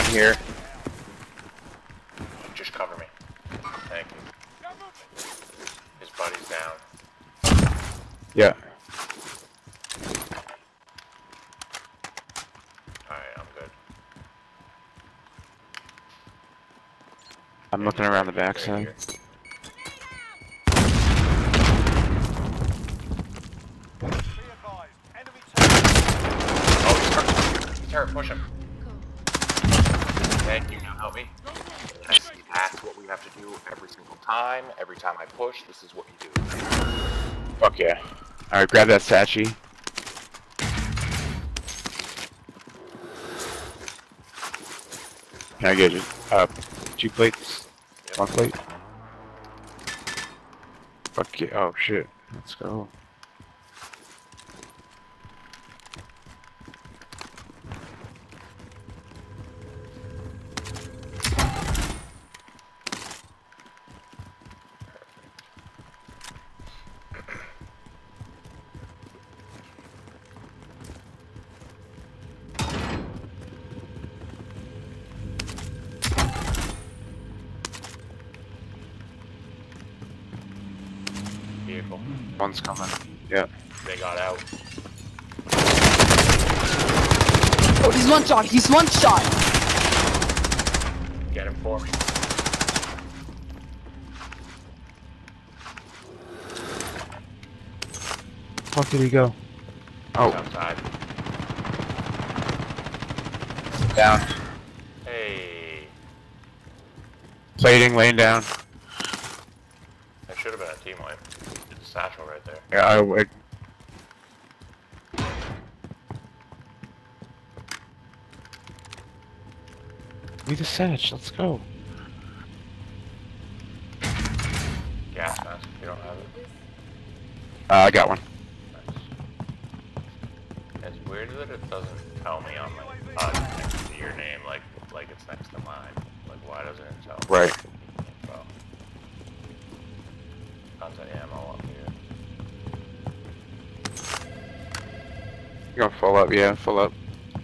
down here. Just cover me. Thank you. His buddy's down. Yeah. Alright, I'm good. I'm looking around the backside. Oh, he's hurt. Push him. Thank you. Now help me. That's what we have to do every single time. Every time I push, this is what you do. Fuck yeah. Alright, grab that Sachi. Can I get you? 2 plates? Yep. 1 plate? Fuck yeah. Oh shit. Let's go. Vehicle. One's coming. Yeah. They got out. Oh, he's one shot. He's one shot. Get him for me. Fuck did he go? Oh. He's outside. Down. Hey. Plating, laying down. That should have been a team wipe. It's a satchel right there. Yeah, I would. Need a Satch, let's go. Gas mask, if you don't have it. I got one. Nice. It's weird that it doesn't tell me on my next to your name, like it's next to mine. Like, why doesn't it tell me? Right. Well, content ammo up here. You're going full up, yeah, full up.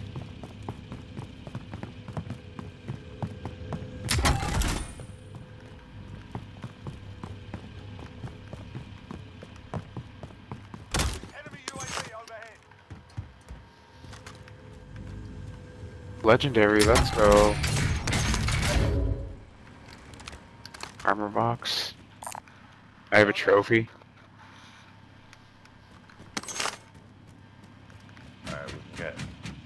Legendary, let's go. Armor box. I have a trophy. Alright, we can get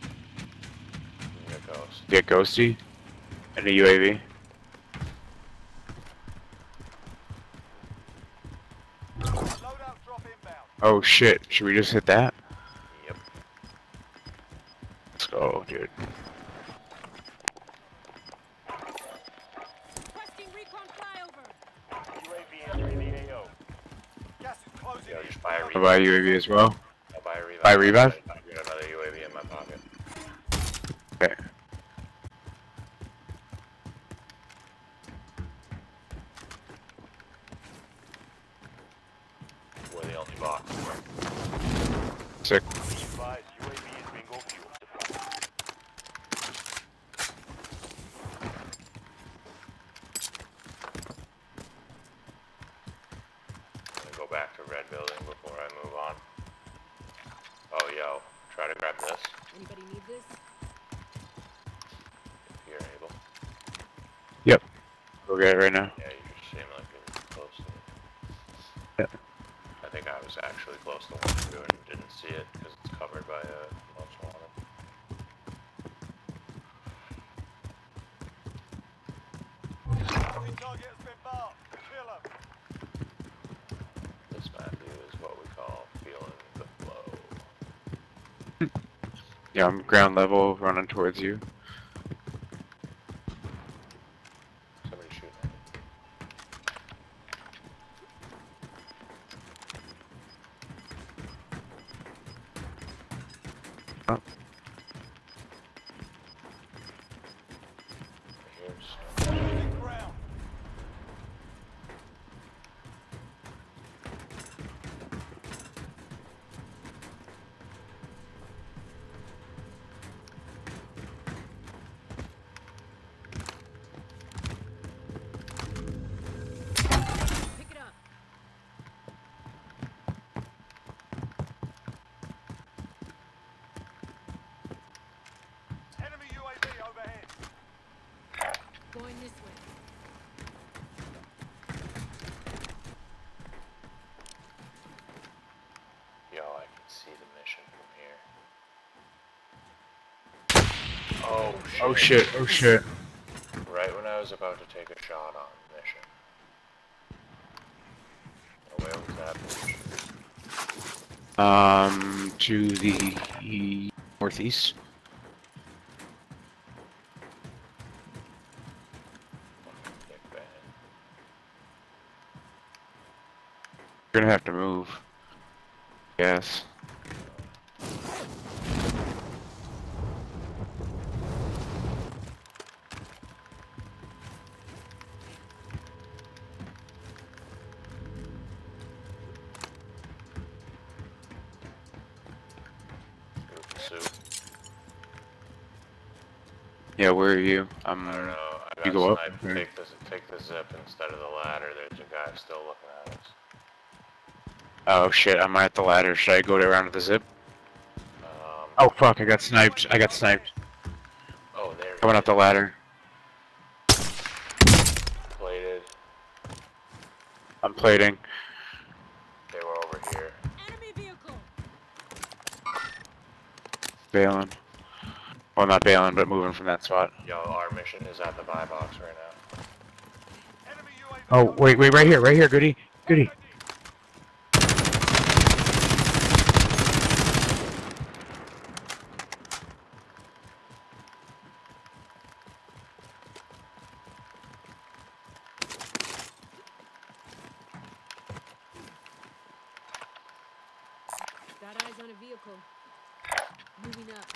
Ghost. Get Ghosty and a UAV. Oh shit, should we just hit that? Yep. Let's go, dude. Yo, just buy a I'll revive. buy a UAV as well. I'll buy a revive. Buy a revive? I got another UAV in my pocket. Okay. We're the only box. Sick. I'm gonna go back to red building before I move on. Oh, yo, try to grab this Anybody need this? if you're able. Yep. Go get it right now. Yeah, you just seem like you're close to it. Yeah. I think I was actually close to one too and didn't see it because it's covered by a mulch water. This map view is what we call feeling the flow. Yeah, I'm ground level, running towards you. Somebody shooting at me. Oh. Here's this way. Yo, I can see the mission from here. Oh shit. Oh shit, oh shit. Right when I was about to take a shot on the mission. Oh, where was that mission? To the northeast. Dick bang. You're gonna have to move. Yes. Goofy soup. Yeah, where are you? I don't know. I got You go up? sniped. Okay. Take the zip instead of the ladder. There's a guy still looking at us. Oh shit, I'm at the ladder. Should I go around to the zip? Um, Oh fuck, I got sniped. I got sniped. Oh, there he Coming is. up the ladder. Plated. I'm plating. They were over here. Enemy vehicle. Bailing. Well, not bailing, but moving from that spot. Yo, our mission is at the buy box right now. Oh, wait, right here, Goody. Goody. Got eyes on a vehicle. Moving up.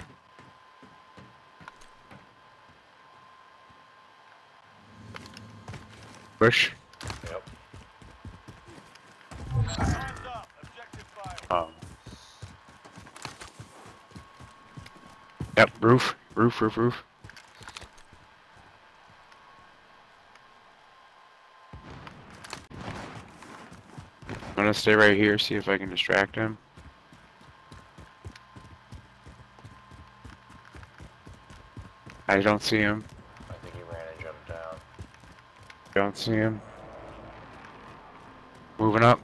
Push. Yep. Um. Yep, roof. I'm gonna stay right here, see if I can distract him. I don't see him. I think he ran and jumped down. Don't see him. Moving up.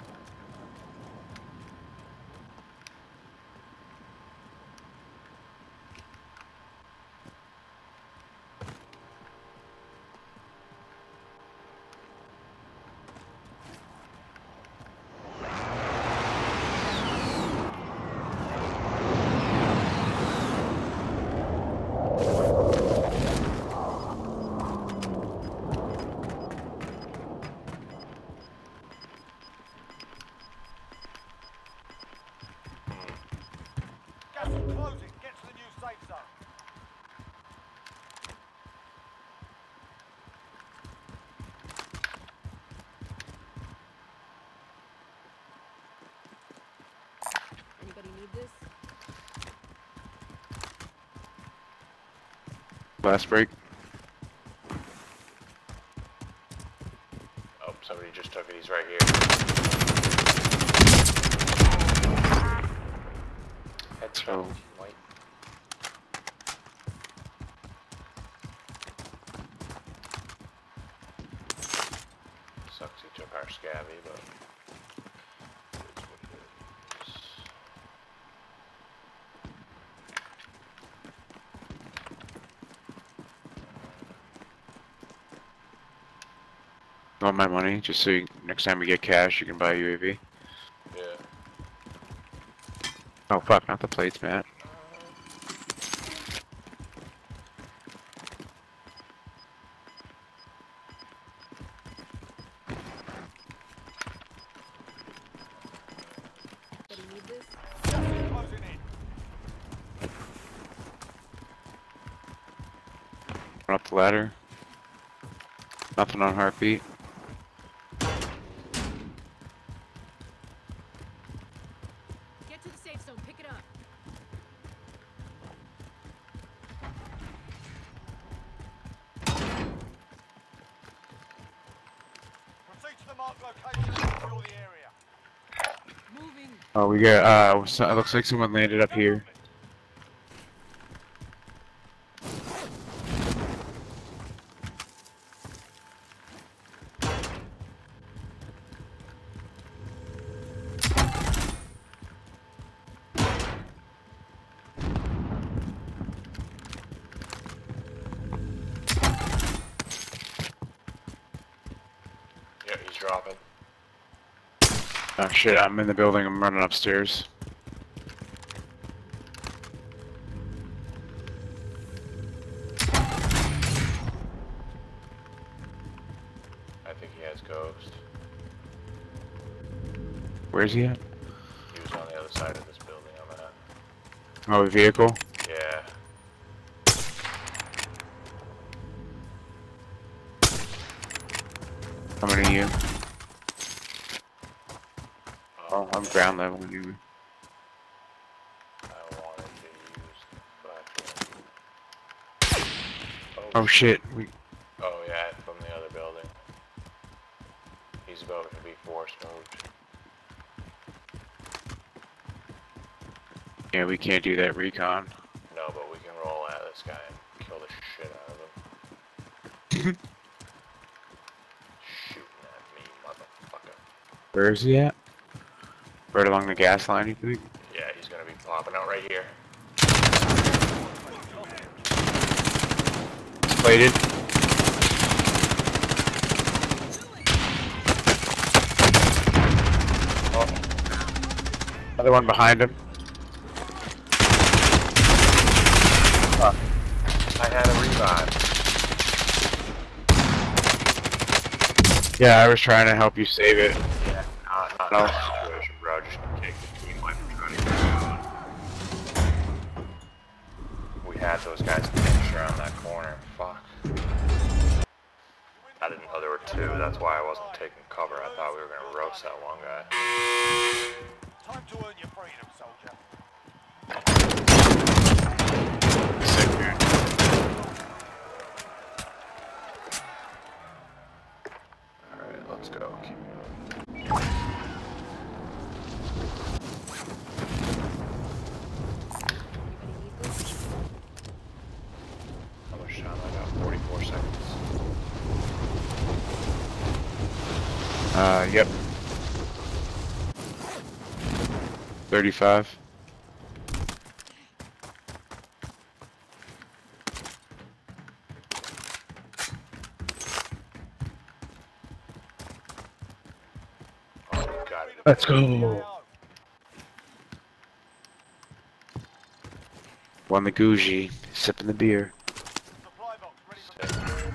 Gas is closing. Get to the new safe zone. Anybody need this? Last break. Oh, somebody just took it. He's right here. Headshot. So- White. Sucks he took our scabby, but it's what it is. You want my money? Just so next time we get cash, you can buy a UAV. Yeah. Oh fuck, not the plates, Matt. Anybody need this? Gas is closing in. Run up the ladder. Nothing on heartbeat. Get to the safe zone. Pick it up. Proceed to the marked location and secure the area. Moving. Oh, we got, it looks like someone landed up here. dropping. Oh shit, I'm in the building, I'm running upstairs. I think he has ghost. Where's he at? He was on the other side of this building I'm at. Oh, the vehicle? Yeah. Coming to you. Oh, I'm ground level. You. I wanted to use fucking... Oh shit. We. Oh yeah, from the other building. He's about to be force moved. Yeah, we can't do that recon. No, but we can roll at this guy and kill the shit out of him. Shooting at me, motherfucker. Where is he at? Right along the gas line, you think? Yeah, he's gonna be popping out right here. Plated. Oh. Another one behind him. I had a revive. Yeah, I was trying to help you save it. Yeah, not No. in that situation, bro. Just take the team wipe and try to get it going. We had those guys pinched around that corner. Fuck. I didn't know there were two. That's why I wasn't taking cover. I thought we were gonna roast that one guy. Time to earn your freedom, soldier. Sick, man. Alright, let's go. Keep How much time I got? 44 seconds. Yep. 35. Oh, you got it. Let's go. Won the Gucci, sipping the beer. Supply box ready for Sick.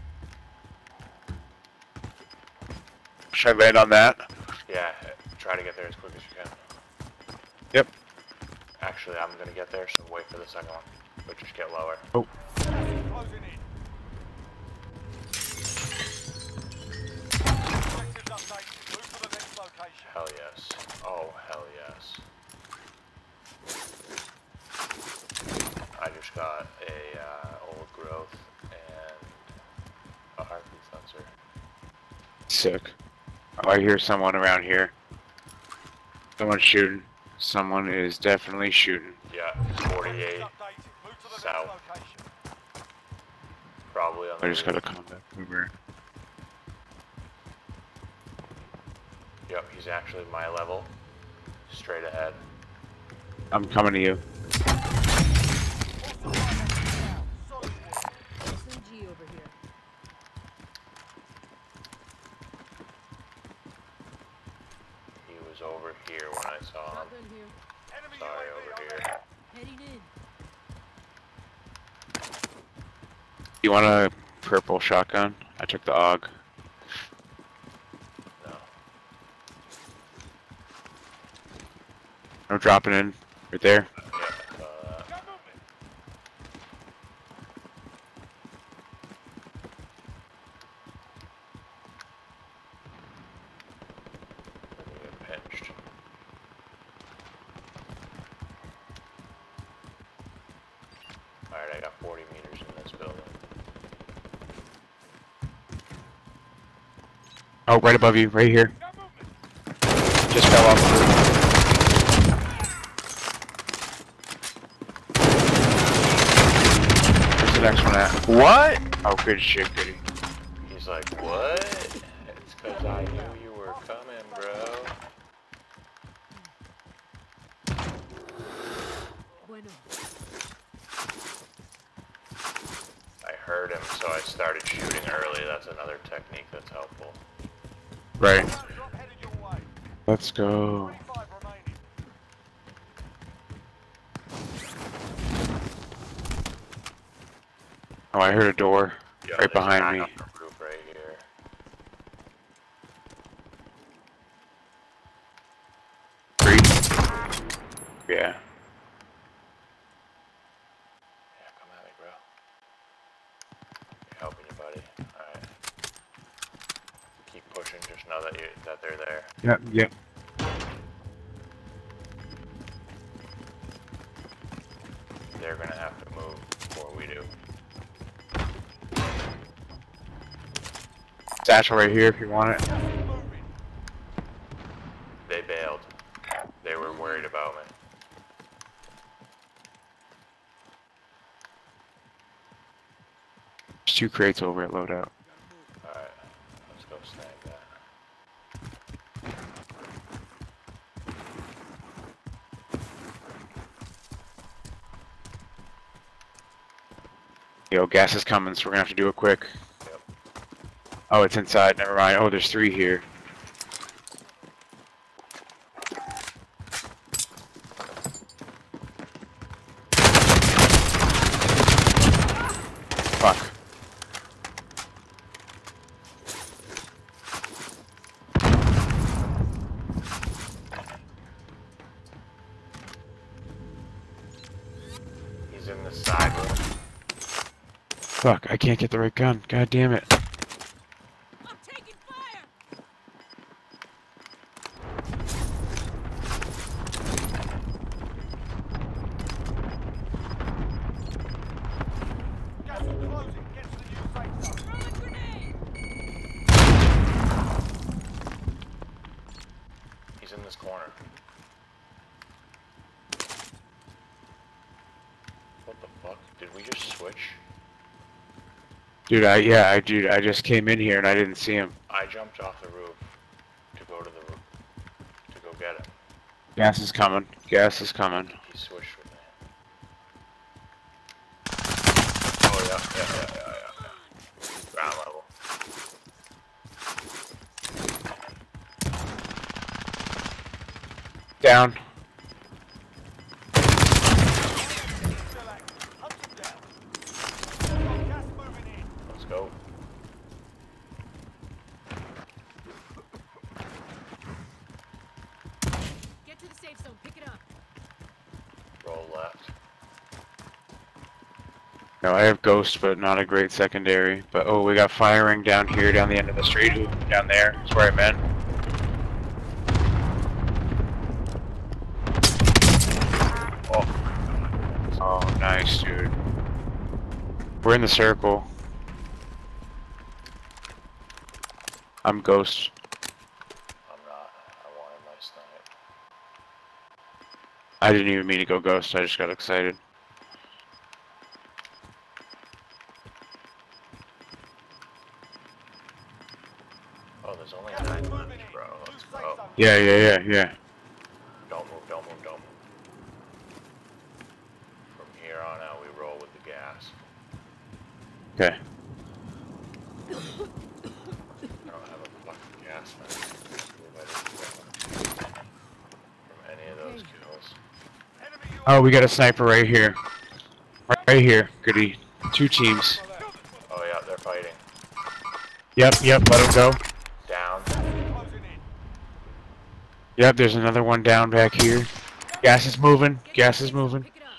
Should I land on that? Yeah, try to get there as quick as you can. Yep. Actually, I'm gonna get there, so wait for the second one. But just get lower. Oh. closing in. Objectives updated. Move to the next location. Hell yes. Oh, hell yes. I just got a old growth and a heartbeat sensor. Sick. Oh, I hear someone around here. Someone's shooting. Someone is definitely shooting. Yeah, 48. Updated. Move to the South. next location. Probably on the I just got a roof. combat mover. Yep, he's actually my level. Straight ahead. I'm coming to you. Solid work. SMG over here. He was over here when I saw him. Shotgun here. Enemy Sorry, UAV over overhead. here. Heading in. You want a purple shotgun? I took the AUG. No. I'm dropping in. Right there. Yeah, Got movement. let me get pinched. Alright, I got 40 meters in this building. Oh, right above you. Right here. Got movement. Just fell off the roof. Where's the next one at? What? Oh, good shit, goody. He's like, what? It's cause I knew you were coming, bro. Bueno. I heard him, so I started shooting early. That's another technique that's helpful. Right. Drop headed your way. Let's go. 25 remaining. Oh, I heard a door Yo, right there's a behind guy me. on the roof right here. Three. Yeah. Yeah, come at me, bro. You're helping you, buddy. Alright. Keep pushing, just know that they're there. Yep. Yep. They're gonna have to move before we do. Satchel right here if you want it. Moving. They bailed. They were worried about me. There's 2 crates over at loadout. Alright, let's go snag that. Yo, gas is coming, so we're gonna have to do it quick. Yep. Oh, it's inside. Never mind. Oh, there's 3 here. Fuck. He's in the side room. Fuck, I can't get the right gun. God damn it. I'm taking fire. Gas is closing. Get to the new safe zone. Throw a grenade. He's in this corner. What the fuck? Did we just switch? Dude, I just came in here and I didn't see him. I jumped off the roof to go to the roof to go get him. Gas is coming. Gas is coming. He switched with me. Oh yeah. Ground level. Down. Still active. Hunt them down. Gas moving in. Let's go. Get to the safe zone. Pick it up. Roll left. No, I have Ghost, but not a great secondary. But oh, we got firing down here, down the end of the street. Ooh, down there. That's where I meant. Oh, nice, dude. We're in the circle. I'm Ghost. I'm not. I wanted my snipe. I didn't even mean to go Ghost. I just got excited. Oh, there's only 9 minutes, bro. Let's go. Yeah. Don't move. From here on out, we roll with the gas. Okay. I don't have a fucking gas mask. From any of those kills. Enemy Oh, we got a sniper right here. Right here. Goody. 2 teams. Oh yeah, they're fighting. Yep. Let them go. Down. closing in. Yep. There's another one down back here. Gas is moving. Get to Gas the is safe zone. moving. Pick it up.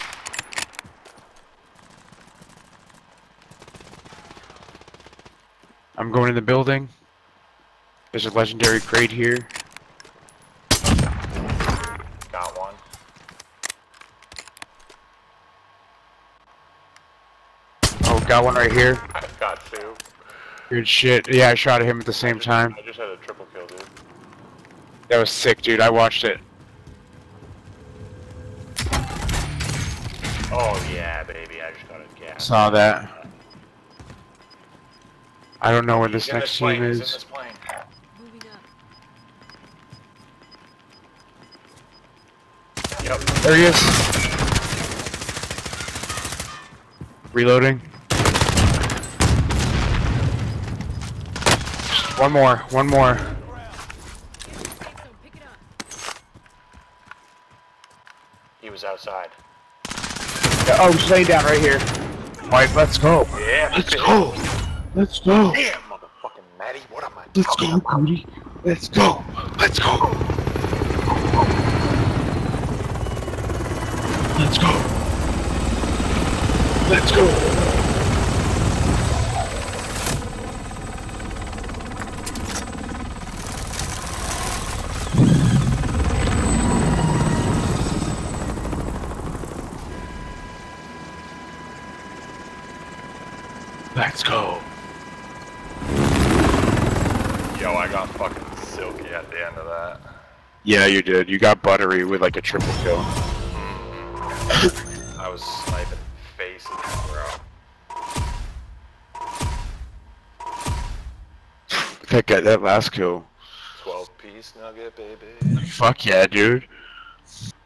I'm going in the building. There's a legendary crate here. Got one. Oh, got one right here. I've got 2. Good shit. Yeah, I shot at him at the same time. I just had a triple kill, dude. That was sick, dude. I watched it. Oh yeah, baby. I just got a gas. Saw that. I don't know where this He's in next plane, team he's in is. this plane. Moving up. Yep. There he is. Reloading. One more. One more. Safe zone, pick it up. He was outside. Yeah, oh, he's laying down right here. Mike, let's go. Yeah, Let's go. Let's go. Damn, motherfucking Maddie, what am I Let's talking go, about? Cody. Let's go. Let's go. Let's go. Let's go. Let's go. Yo, I got fucking silky at the end of that. Yeah, you did. You got buttery with like a triple kill. I was sniping faces, bro. That last kill. 12-piece nugget, baby. Fuck yeah, dude.